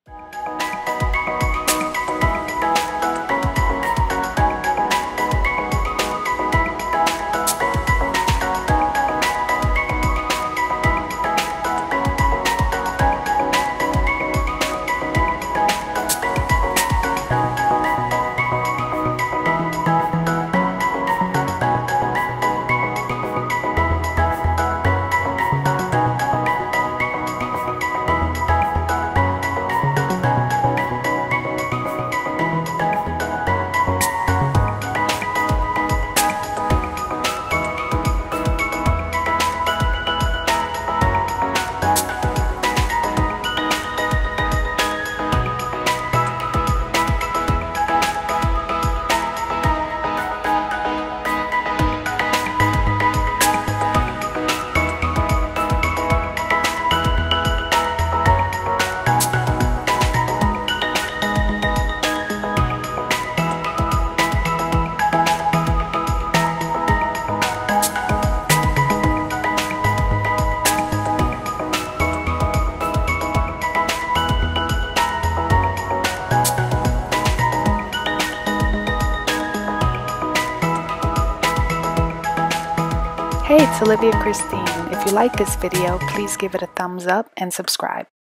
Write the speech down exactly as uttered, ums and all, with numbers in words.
Hey, it's Olivia Christine. If you like this video, please give it a thumbs up and subscribe.